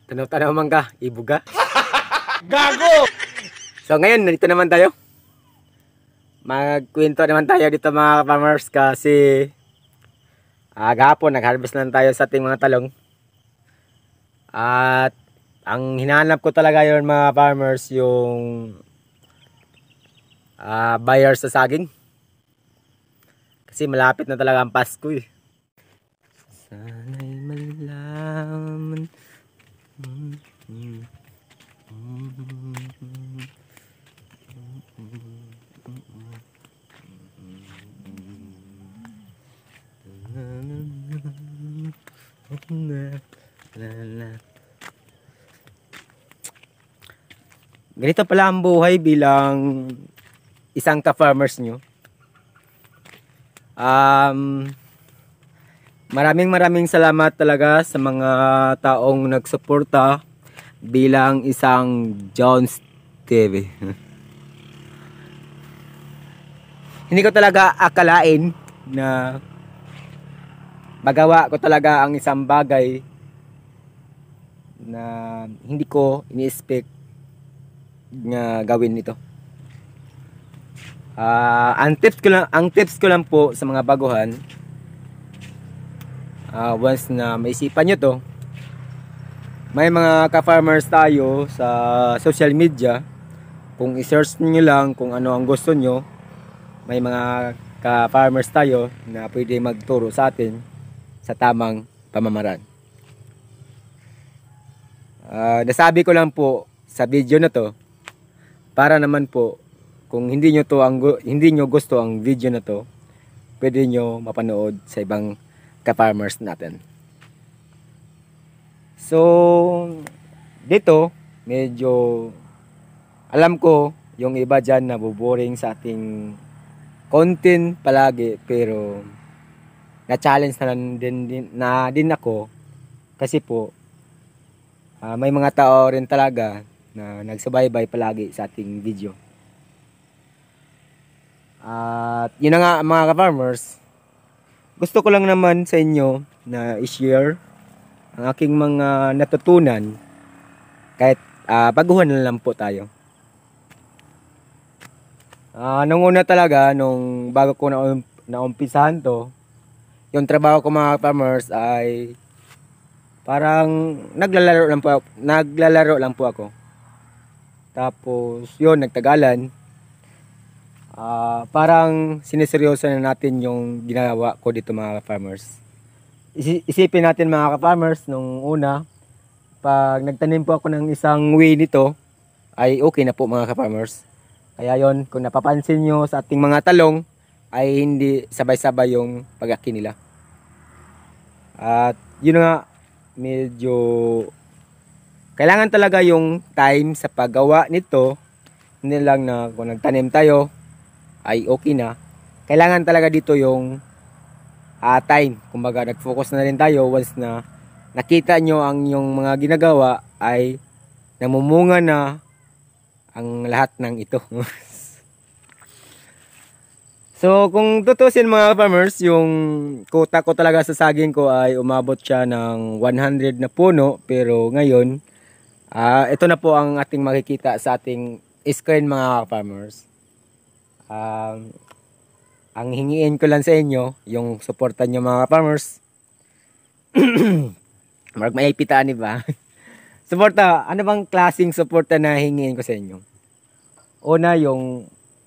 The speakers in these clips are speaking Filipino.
Tanaw-tanaw man ka, ibuga. Gago! So ngayon, nandito naman tayo. Magkwento naman tayo dito mga farmers kasi gahapon nag-harvest lang tayo sa ating mga talong. At ang hinahanap ko talaga yon mga farmers yung buyer sa saging. Kasi malapit na talaga ang Pasko eh. Sana'y malaman. Ganito pala ang buhay bilang isang ka-farmers nyo. Maraming salamat talaga sa mga taong nagsuporta bilang isang Jones TV. Hindi ko talaga akalain na magawa ko talaga ang isang bagay na hindi ko ini-expect na gawin ito. Ang tips ko lang po sa mga baguhan, once na maisipan nyo to, may mga ka-farmers tayo sa social media. Kung i-search nyo lang kung ano ang gusto nyo, may mga ka-farmers tayo na pwede magturo sa atin sa tamang pamamaraan. Nasabi ko lang po sa video na to para naman po kung hindi nyo gusto ang video na to, pwede nyo mapanood sa ibang ka-farmers natin. So dito medyo alam ko yung iba dyan nabuboring sa ating content palagi, pero na-challenge na din ako kasi po may mga tao rin talaga na nagsubaybay palagi sa ating video. At yun na nga mga ka-farmers, gusto ko lang naman sa inyo na i-share ang aking mga natutunan kahit baguhan na lang po tayo. Nung una talaga, nung bago ko naumpisahan to, yung trabaho ko mga farmers ay parang naglalaro lang po ako. Tapos yun, nagtagalan. Parang siniseryoso na natin yung ginagawa ko dito mga farmers. Isipin natin mga ka-farmers, nung una, pag nagtanim po ako ng isang way nito, ay okay na po mga ka-farmers. Kaya yon, kung napapansin nyo sa ating mga talong, ay hindi sabay-sabay yung pag-aki nila. At yun nga, medyo kailangan talaga yung time sa paggawa nito. Hindi lang na kung nagtanim tayo, ay okay na. Kailangan talaga dito yung time. Kumbaga nag-focus na rin tayo once na nakita nyo ang yung mga ginagawa ay namumunga na ang lahat ng ito. So kung tutusin mga farmers, yung quota ko talaga sa saging ko ay umabot siya ng 100 na puno, pero ngayon ito na po ang ating makikita sa ating screen mga farmers. Ang hingiin ko lang sa inyo, yung suporta nyo mga farmers. Mark may pitaan ba? Suporta, ano bang klaseng suporta na hingiin ko sa inyo? Una, yung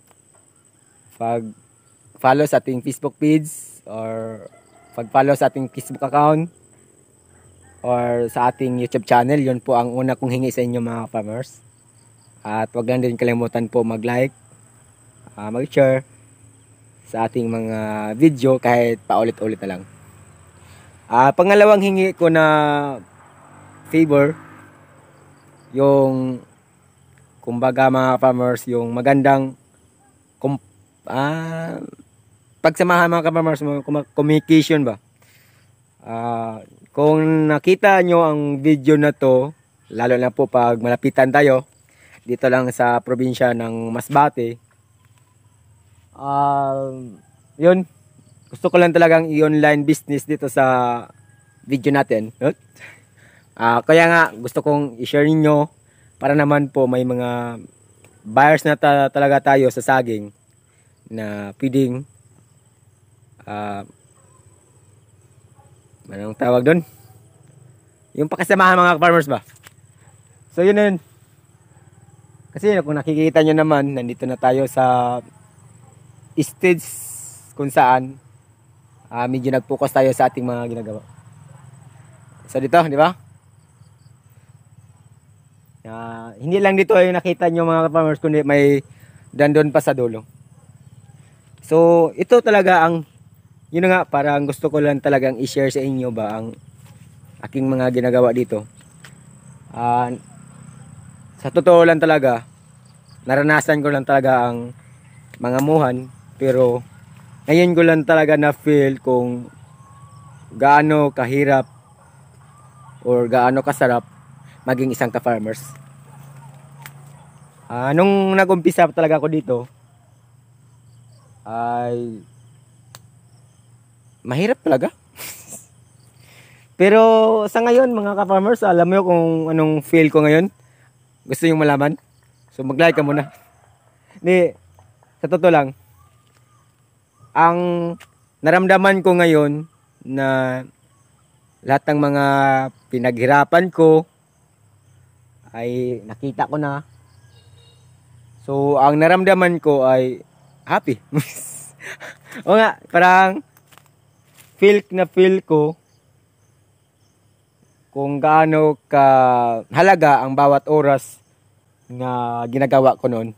pag-follow sa ating Facebook page or pag-follow sa ating Facebook account or sa ating YouTube channel. Yun po ang una kong hingi sa inyo mga farmers. At wag lang din kalimutan po mag-like, mag-share sa ating mga video kahit paulit-ulit na lang. Pangalawang hingi ko na favor, yung kumbaga mga farmers, yung magandang pagsamahan mga farmers, communication ba. Kung nakita nyo ang video na to, lalo na po pag malapitan tayo dito lang sa probinsya ng Masbate, yun, gusto ko lang talagang i-online business dito sa video natin. Kaya nga gusto kong i-share ninyo para naman po may mga buyers na talaga tayo sa saging na pwedeng anong tawag doon? Yung pakasamahan mga farmers ba? So yun na yun. Kasi kung nakikita nyo naman, nandito na tayo sa stage kung saan medyo nag-focus tayo sa ating mga ginagawa. So dito, di ba? Hindi lang dito yung nakita nyo mga farmers, kundi may dandon pa sa dulo. So ito talaga ang, yun nga, parang gusto ko lang talagang i-share sa inyo ba ang aking mga ginagawa dito. Sa totoo lang talaga, naranasan ko lang talaga ang mga muhan, pero ngayon ko lang talaga na feel kung gaano kahirap or gaano kasarap maging isang ka-farmers. Nung nag-umpisa talaga ako dito, ay mahirap talaga. Pero sa ngayon mga ka-farmers, alam mo kung anong feel ko ngayon? Gusto nyo malaman? So mag-like ka muna. Hindi, sa totoo lang, ang naramdaman ko ngayon na lahat ng mga pinaghirapan ko ay nakita ko na. So ang naramdaman ko ay happy. O nga, parang feel ko kung gaano ka halaga ang bawat oras na ginagawa ko noon.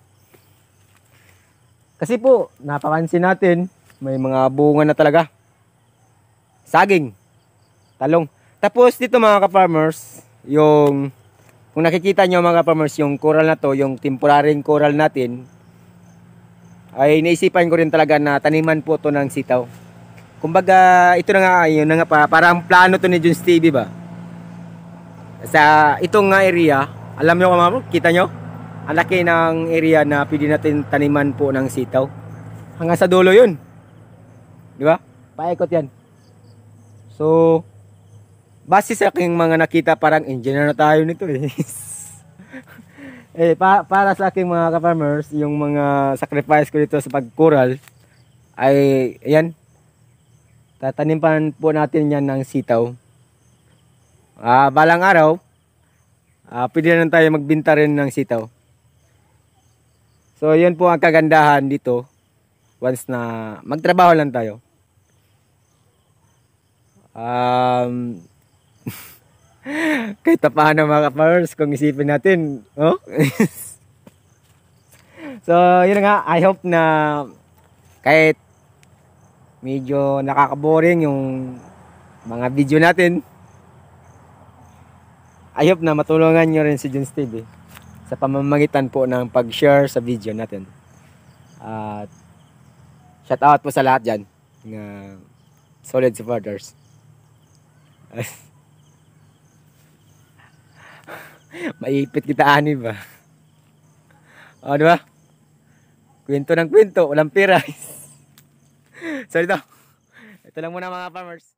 Kasi po, napapansin natin, may mga bunga na talaga. Saging, talong. Tapos dito mga ka-farmers, yung, kung nakikita nyo mga ka-farmers, yung coral na to, yung temporary coral natin, ay naisipan ko rin talaga na taniman po to ng sitaw. Kumbaga, ito na nga, yun na nga, parang plano to ni John Stevie ba? Sa itong area, alam nyo mga, kita nyo? Ang laki ng area na pwede natin taniman po ng sitaw. Hanggang sa dulo yun. Di ba? Paikot yan. So, base sa aking mga nakita, parang engineer na tayo nito eh. Para sa aking mga ka-farmers, yung mga sacrifice ko dito sa pagkural, ay, ayan, tataniman po natin yan ng sitaw. Balang araw, pwede na tayo magbinta rin ng sitaw. So, yun po ang kagandahan dito once na magtrabaho lang tayo. Kahit paano mga ka-farmers, kung isipin natin, oh? So, yun nga, I hope na kahit medyo nakaka-boring yung mga video natin, I hope na matulungan nyo rin si John Steve sa pamamagitan po ng pag-share sa video natin. At shout out po sa lahat dyan ng solid supporters. Maipit kita ani ba? O, diba? Kwento ng kwento, walang pira. So ito lang muna mga farmers.